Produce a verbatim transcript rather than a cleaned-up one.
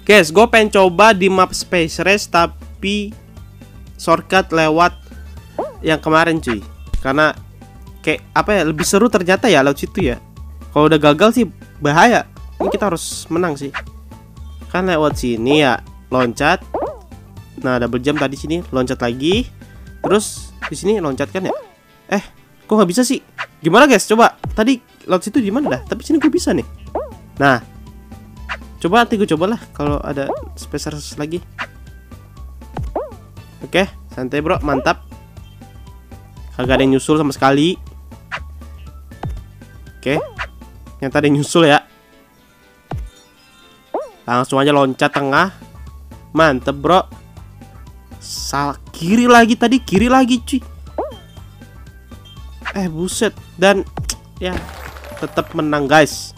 Guys, gue pengen coba di map Space Race tapi shortcut lewat yang kemarin cuy. Karena kayak apa ya, lebih seru ternyata ya lewat situ ya. Kalau udah gagal sih bahaya. Ini kita harus menang sih. Kan lewat sini ya, loncat. Nah, double jump tadi sini, loncat lagi. Terus di sini loncat kan ya? Eh, kok nggak bisa sih? Gimana guys? Coba. Tadi lewat situ gimana dah? Tapi sini gue bisa nih. Nah, coba nanti gue cobalah kalau ada Space Race lagi. Oke, santai bro, mantap. Kagak ada yang nyusul sama sekali. Oke, yang tadi nyusul ya. Langsung aja loncat tengah. Mantep bro. Salah kiri lagi tadi, kiri lagi cuy. Eh buset. Dan ya tetap menang guys.